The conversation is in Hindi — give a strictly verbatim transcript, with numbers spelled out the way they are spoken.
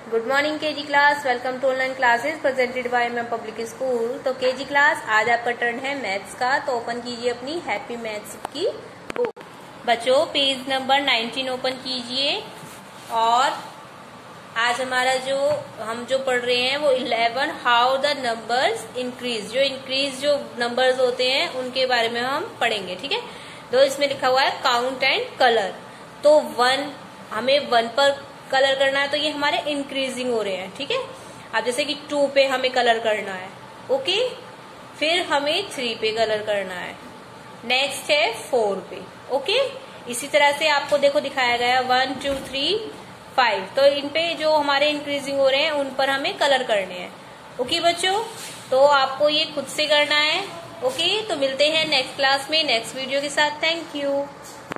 Good morning KG class, welcome to online classes presented by M public school. तो केजी क्लास, आज आपका टर्न है मैथ्स का। तो ओपन कीजिए अपनी हैप्पी मैथ्स की बुक। बच्चों पेज नंबर नाइनटीन ओपन कीजिए। और आज हमारा जो हम जो पढ़ रहे हैं वो eleven how the numbers increase. जो इंक्रीज जो नंबर्स होते हैं उनके बारे में हम पढ़ेंगे, ठीक है। तो इसमें लिखा हुआ है काउंट एंड कलर। तो वन, हमें वन पर कलर करना है तो ये हमारे इंक्रीजिंग हो रहे हैं, ठीक है। अब जैसे कि टू पे हमें कलर करना है, ओके। फिर हमें थ्री पे कलर करना है, नेक्स्ट है फोर पे, ओके। इसी तरह से आपको देखो दिखाया गया वन टू थ्री फाइव। तो इन पे जो हमारे इंक्रीजिंग हो रहे हैं उन पर हमें कलर करने हैं, ओके बच्चों। तो आपको ये खुद से करना है, ओके। तो मिलते हैं नेक्स्ट क्लास में नेक्स्ट वीडियो के साथ। Thank you.